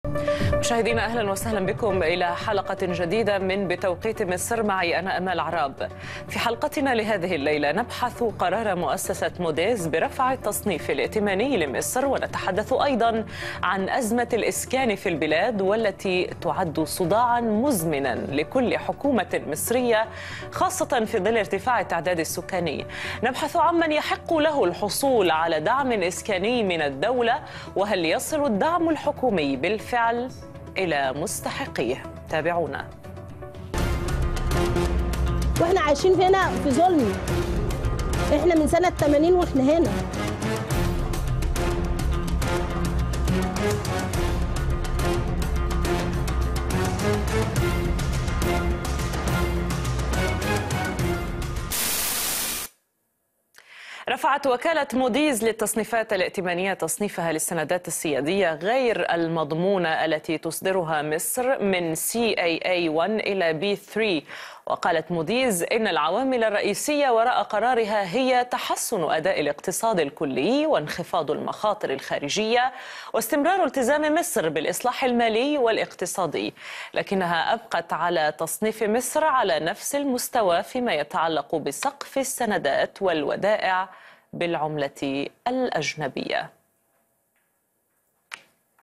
مشاهدينا أهلا وسهلا بكم إلى حلقة جديدة من بتوقيت مصر. معي أنا أمال عراب. في حلقتنا لهذه الليلة نبحث قرار مؤسسة موديز برفع التصنيف الائتماني لمصر، ونتحدث أيضا عن أزمة الإسكان في البلاد والتي تعد صداعا مزمنا لكل حكومة مصرية، خاصة في ظل ارتفاع التعداد السكاني. نبحث عمن يحق له الحصول على دعم إسكاني من الدولة، وهل يصل الدعم الحكومي بالفعل إلى مستحقيه؟ تابعونا. واحنا عايشين هنا في ظلم، احنا من سنة 80 واحنا هنا. رفعت وكالة موديز للتصنيفات الائتمانية تصنيفها للسندات السيادية غير المضمونة التي تصدرها مصر من CAA1 إلى B3. وقالت موديز إن العوامل الرئيسية وراء قرارها هي تحسن أداء الاقتصاد الكلي وانخفاض المخاطر الخارجية واستمرار التزام مصر بالإصلاح المالي والاقتصادي، لكنها أبقت على تصنيف مصر على نفس المستوى فيما يتعلق بسقف السندات والودائع بالعملة الأجنبية.